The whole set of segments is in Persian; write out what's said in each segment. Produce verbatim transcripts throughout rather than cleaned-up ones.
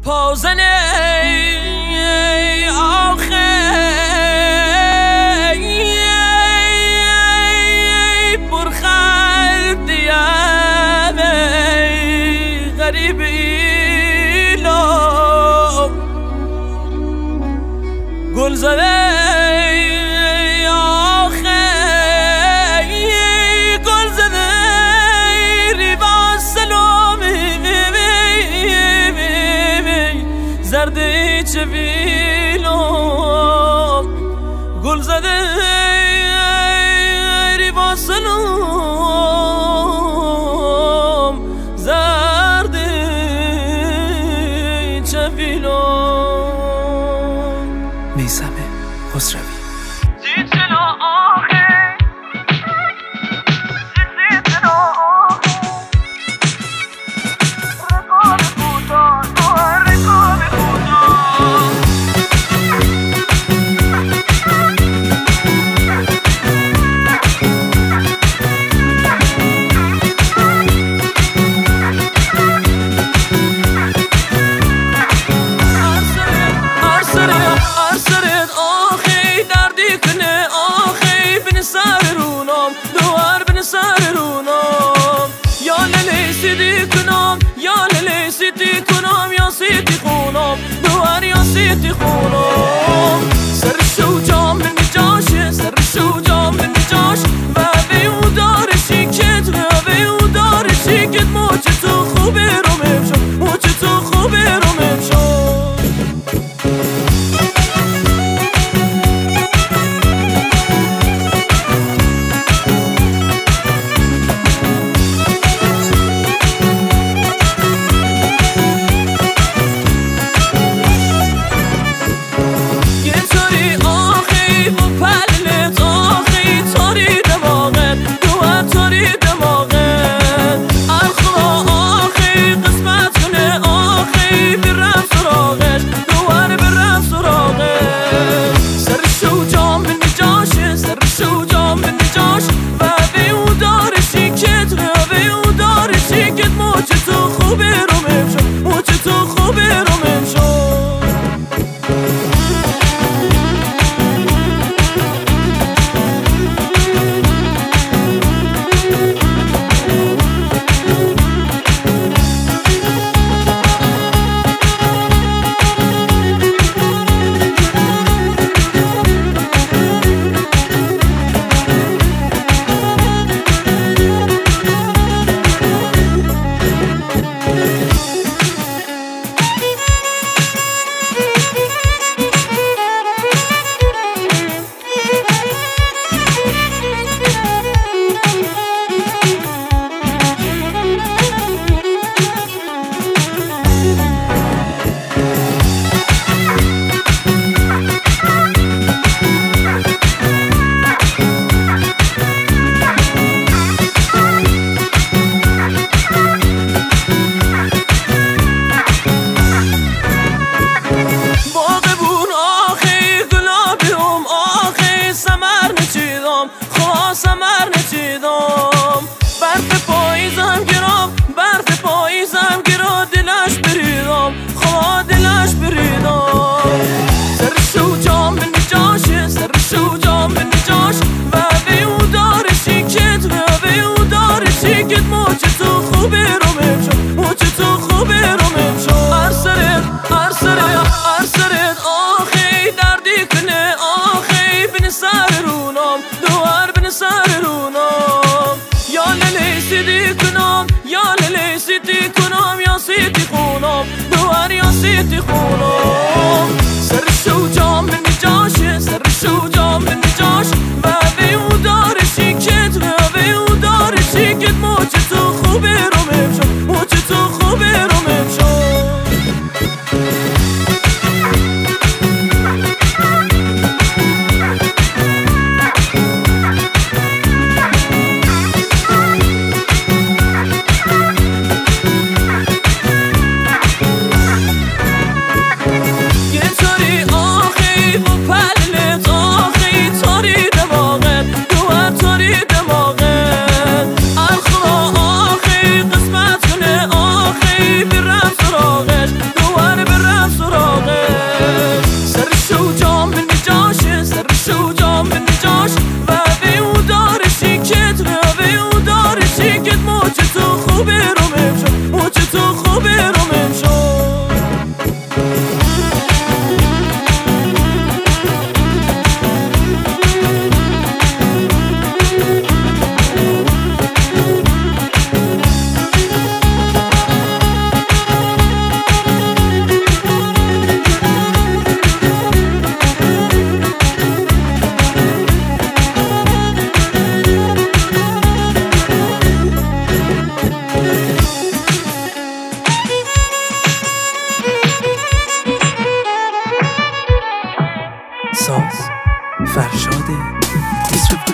پازنه آخه برخد دیامه غریب ایلو گل زده آخه گل زده ریبا سلومی زرده چویلو گل زده ریبا سلوم زرده چویلو میثم خسروی. سيتي خونم دوار يا سيتي خونم سر الشوجام من نجاش سر الشوجام من نجاش بابي ودار شيكت بابي ودار شيكت موجتو خبير وممشو موجتو خبير وممشو سمر نچیدم برف پاییزم گرام برف پاییزم گرا دلش بریدم خوا دلش بریدم سر شوجام من نجاش سر شوجام من نجاش و بیو دار شیکت و بیو دار شیکت موجتو خوبی رو ممشو موجتو خوبی رو ممشو ارسرد ارسرد ارسرد آخی دردی کنه آخی بین سر رونم دوار بین سر رونم یا لیلی سیدی کنم یا لیلی سیدی کنم یا سیدی خونم دوار یا سیدی خونم سر شوجام من نجاش سر شوجام من نجاش و بیو دار شیکت و بیو دار شیکت موجتو خوبی رو ممشو موجتو خوبی رو ممشو Yes. فرشاد خسروی.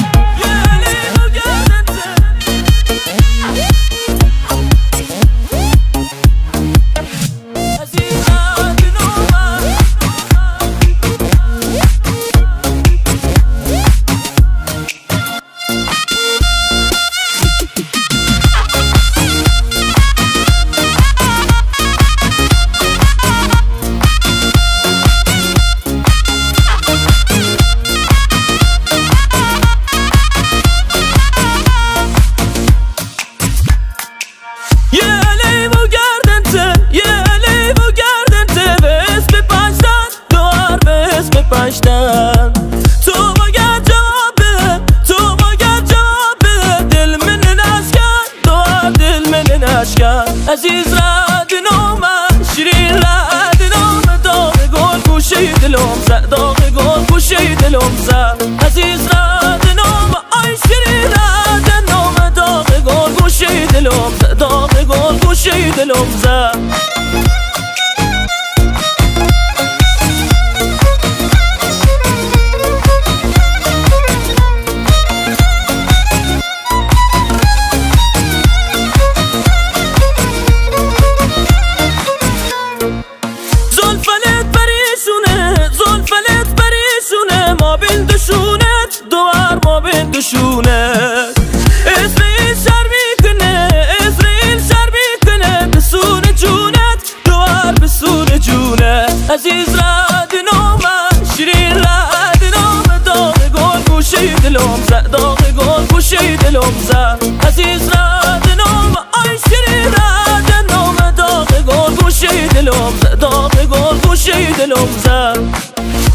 تو باید جواب بده، تو باید جواب بده، دل من نشکن، دو دل من نشکن. عزیز رد نامم، شیرین رد نام، داغ گل گوشه دلم زد، داغ گل گوشه دلم زد. عزیز رد نام، آی شیرین رد نام، داغ گل گوشه دلم زد، داغ گل گوشه دلم زد. دشونت اسرائیل شر میکنه، اسرائیل شر میکنه، بسون جونت دوار بسون جونت. عزیز رد نامم، شیرین رد نام، داغ گل گوشه دلم زد، داغ گل گوشه دلم زد. عزیز رد نام، آی شیرین رد نام، داغ گل گوشه دلم زد، داغ گل گوشه دلم زد.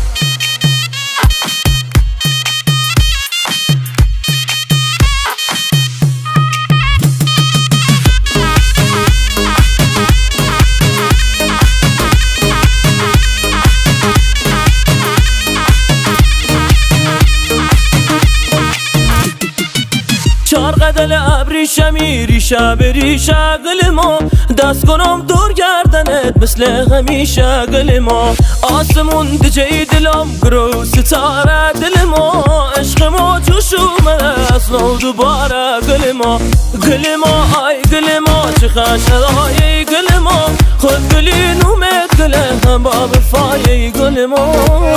چار قدل ابریشم ریشه به ریشه گل ما، دست کنم دور گردنت مثل همیشه گل ما. آسمون دجای دلم گرو ستاره دل ما، عشق ما جوش اومده اصلا دوباره گل ما. گل ما آی گل ما چه خشنای گل ما، خود گلی نومت گله هم با وفای گل ما.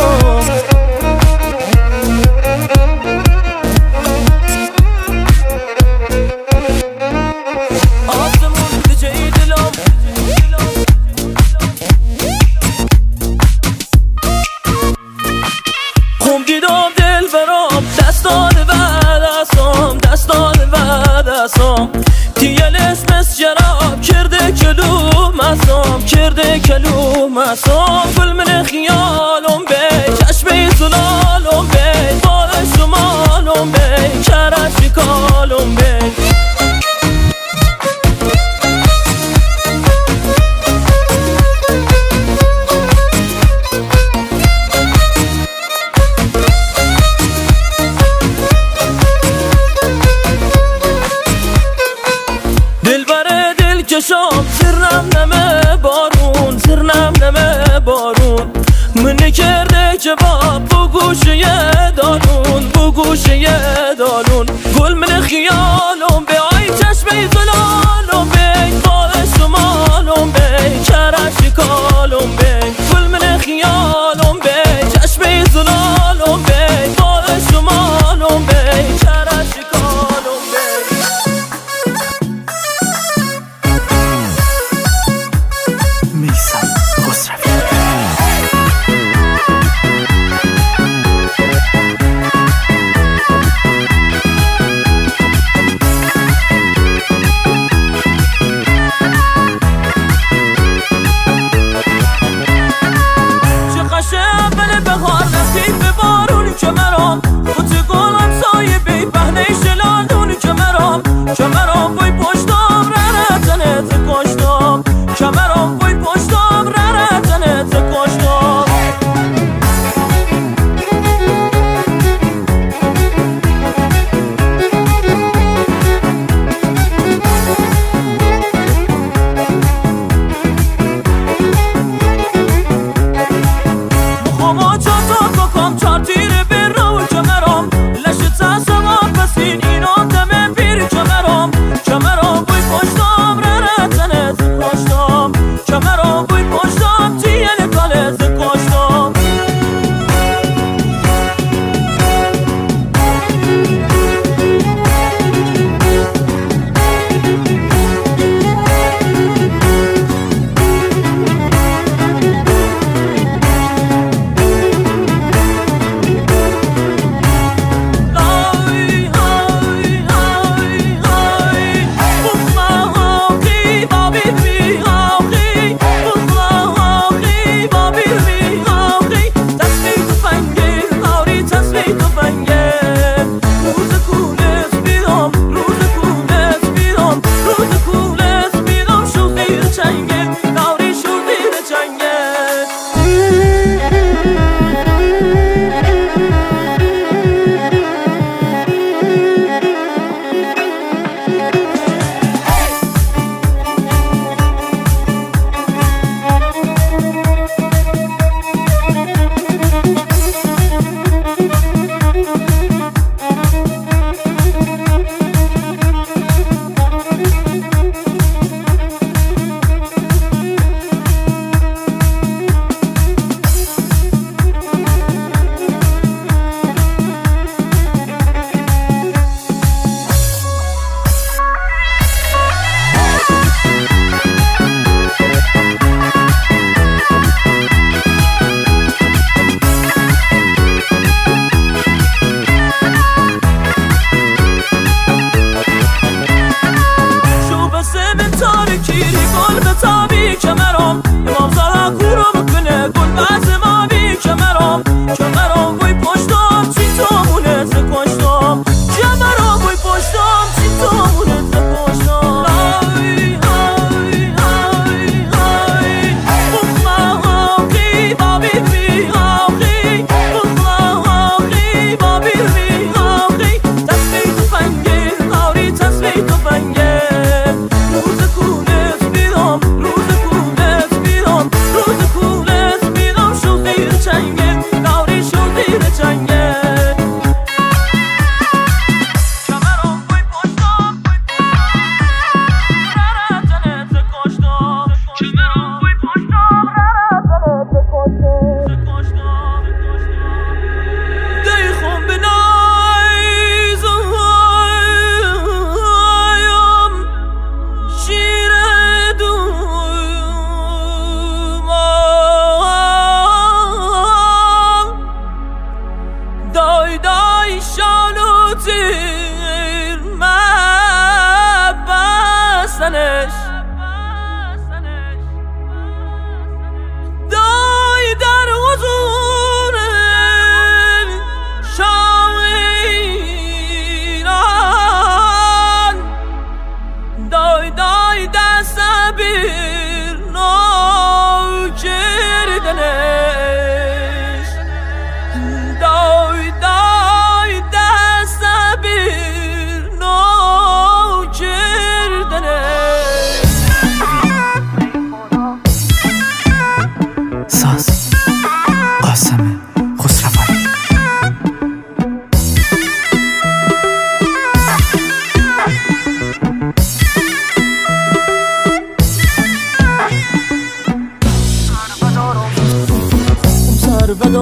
تیلش مثل شراب کرده کلو مسام، کرده کلو مسام. گل من خیالم بی چشم زلالم بی، بال شمالم بی کرش کالم بی. شام زرنم نمه بارون، زرنم نمه بارون. من کرده جواب بو گوشه دالون، بو گوشه دالون. گل من خیالم به آی چشم زلالم بی، بال شمالم بی کرش کالم بی. گل من خیالم به چشم زلالم بی، بال شمالم بی کرش کالم بی.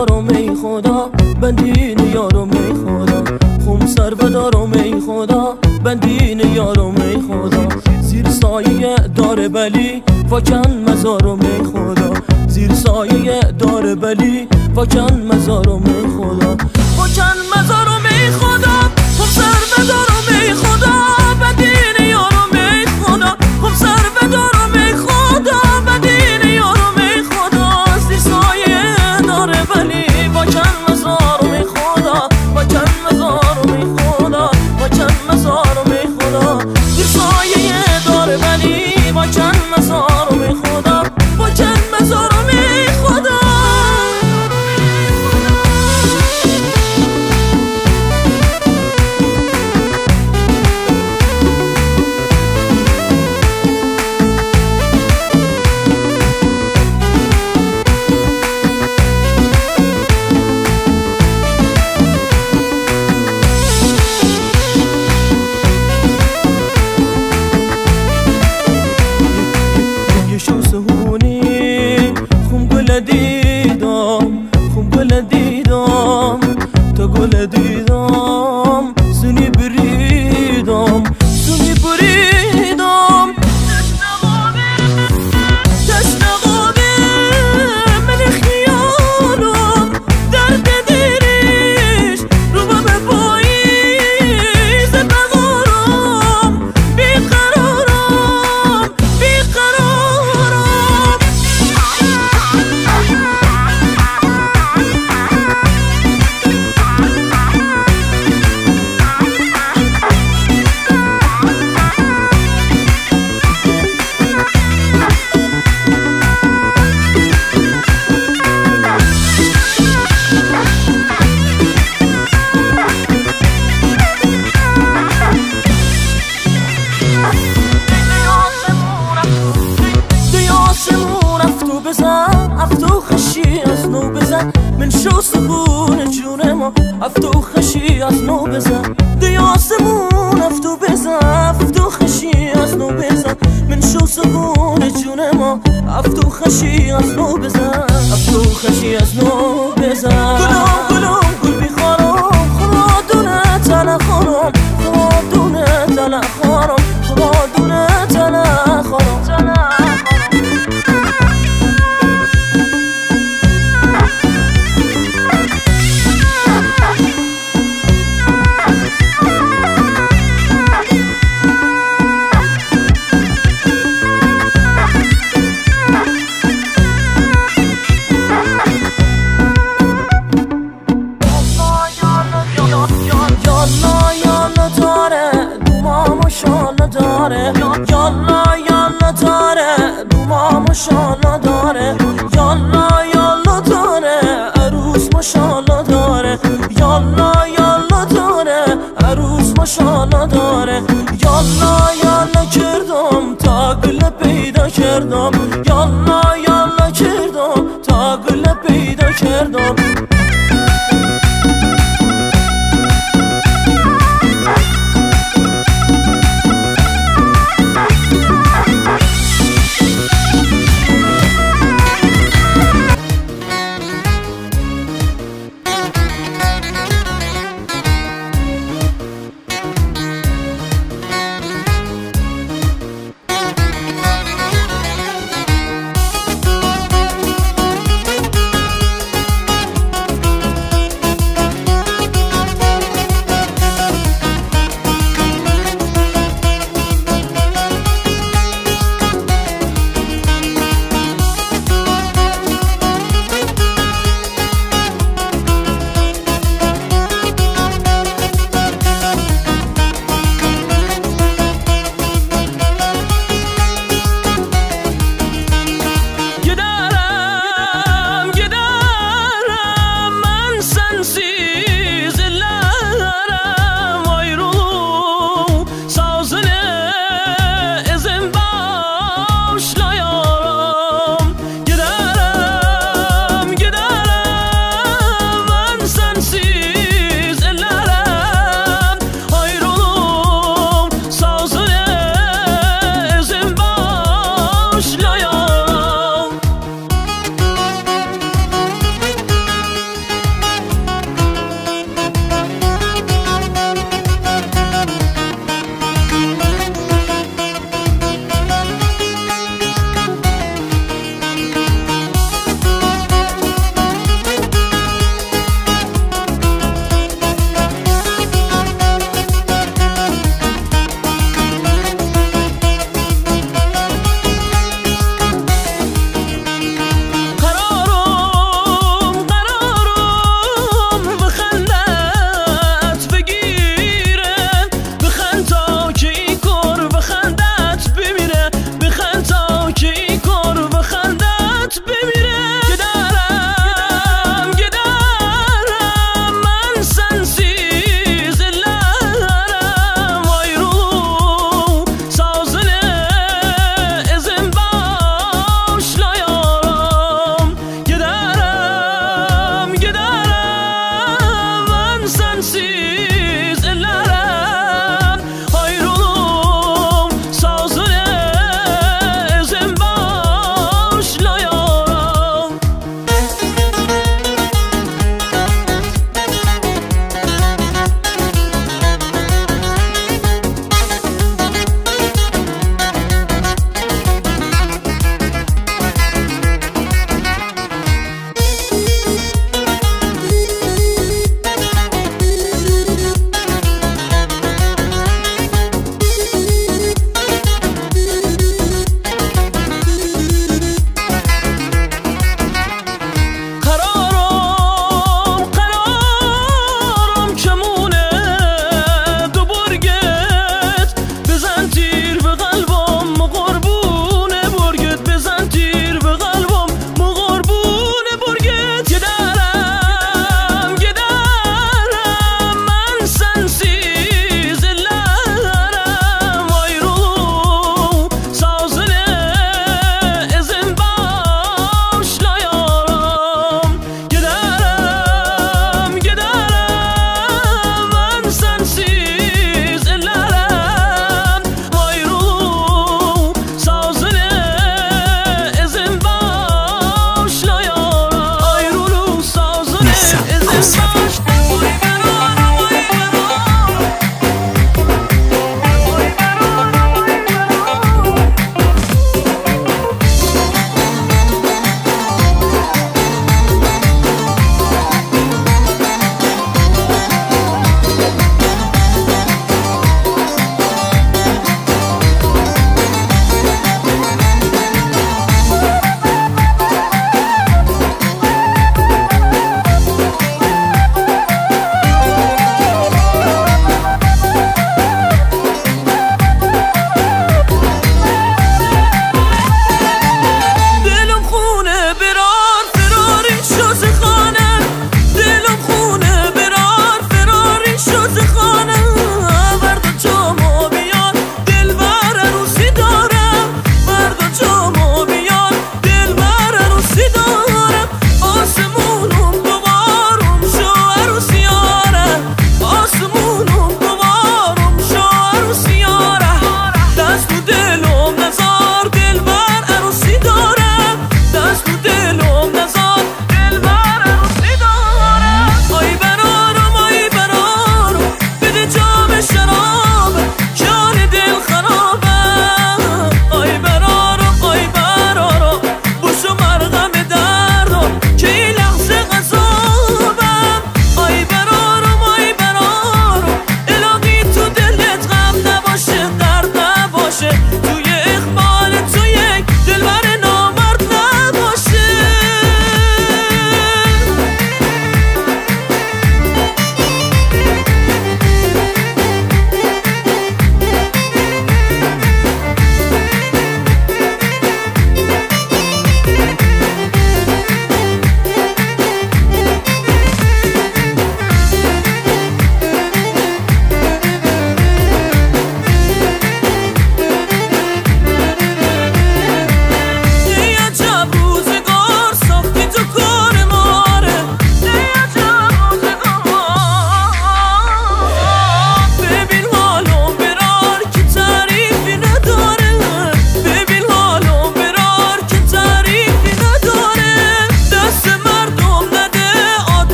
بدارم ای خدا بندین یارم ای خدا خم سر بدارم ای خدا بندین یارم ای خدا زیر سایه دار بلی واکن مزارم ای خدا زیر سایه دار بلی واکن مزارم ای خدا واکن مزارم ای خدا خم سر بدارم ای خدا بندین یارم ای خدا خم سر بدارم ای خدا بندین یارم ای خدا زیر سایه دار بلی واکن مزارم ای خدا واکن مزارم ای خدا واکن مزارم ای خدا زیر سایه دار بلی واکن مزارم ای خدا واکن مزارم ای خدا دیدم خوب گل دیدم تا گل دیدم سنی بریدم سنی بریدم تشت قابه من خیالم درد دیرش رو به پاییز بغارم بیقرارم بیقرارم افتو خشی از نو بزن من شو سکون جون ما افتو خشی از نو بزن دی آسمون افتو بزن افتو خشی از نو بزن من شو سکون جون ما افتو خشی از نو بزن افتو خشی از نو بزن گلوم گلوم گل بیخارم خدا دونه تنه خانم خدا دونه تنه خانم خدا دونه تنه خانم تنه یالا یالا داره دوما ماشاءالله داره یالا یالا داره عروس ماشاءالله داره یالا یالا داره عروس ماشاءالله داره یالا یالا کردم تا گل پیدا کردم یالا یالا کردم تا گل پیدا کردم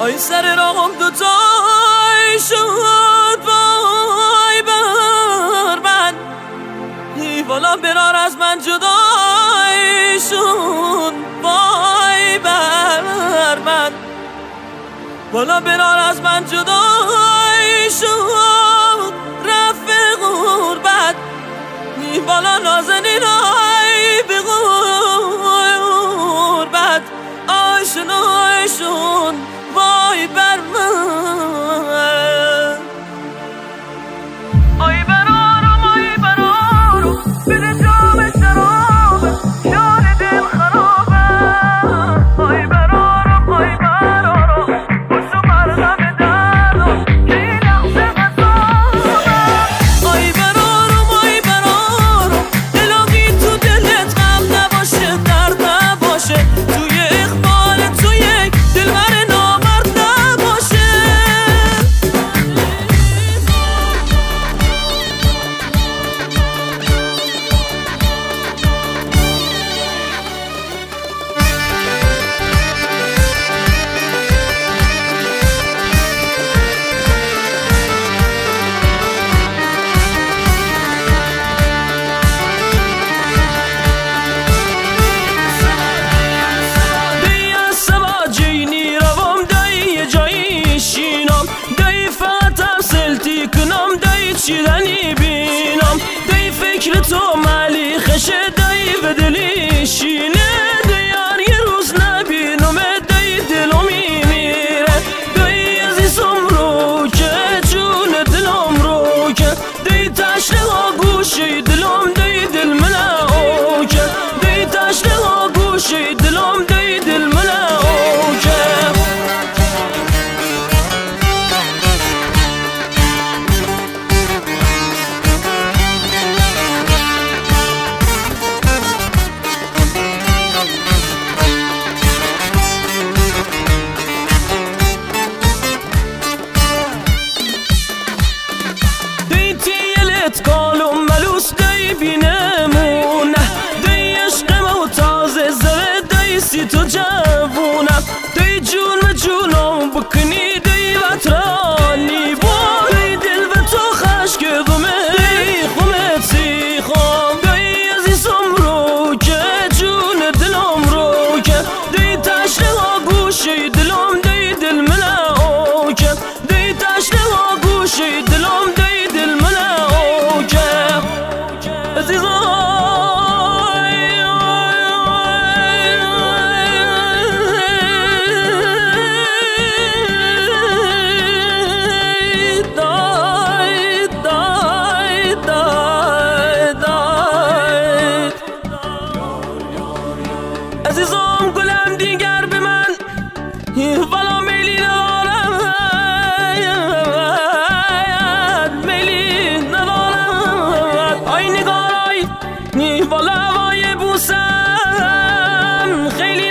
آی سر راهم دوتای شد وای بر من والا برار از من جدای شد وای بر من والا برار از من جدای شد رفت غربت والا نازنین های به غربت آشون آشون وای بر من آی برارم آی برارم بده جام شرابه شان دل خرابه آی برارم آی برارم بسو مرغم دردم که این لحظه غذابه آی برارم آی برارم الهی تو دلت غم نباشه درد نباشه توی اقبال تو یک دلبر نامرد نباشه چیدنی بینم دی فکر تو ملی خشه دی و دلی شینه دیار یه روز نبینم دی دلم میمیره دی عزیزم رو که جون دلم رو که دی تشنه ها گوشی دلم دی دل منه او که دی تشنه ها گوشی دلم دی دل منه او که کالم ملوس دی بینمونه دی عشقم و تازه زره دی سی تو جوونم دی جون و جونم بکنی دی وطرانی با دی دل و تو خشک غمه دی خمه سی خم دی عزیزم رو که جون دلم رو که دی تشنه ها گوشی دلم دی دل منه او که دی تشنه ها گوشی دلم دی دل منه عزیزم گلم دیگر به من والا میلی ندارم میلی ندارم آی نگارای والا هوای بوسم خیلی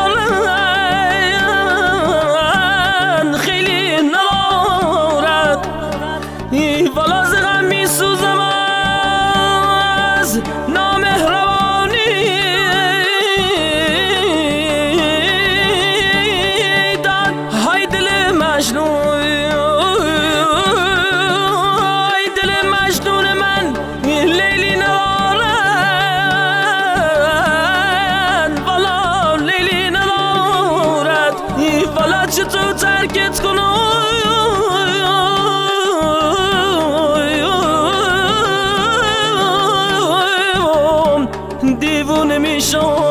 ندارم خیلی ندارد والا زغم میسوزم از نامهربانی مجنون ای دل مجنون من لیلی ندارد والا لیلی ندارد والا چطور ترکت کنم دیوونه میشم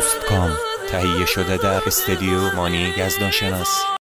دوست کام تهیه شده در استودیو مانی یزدانشناس.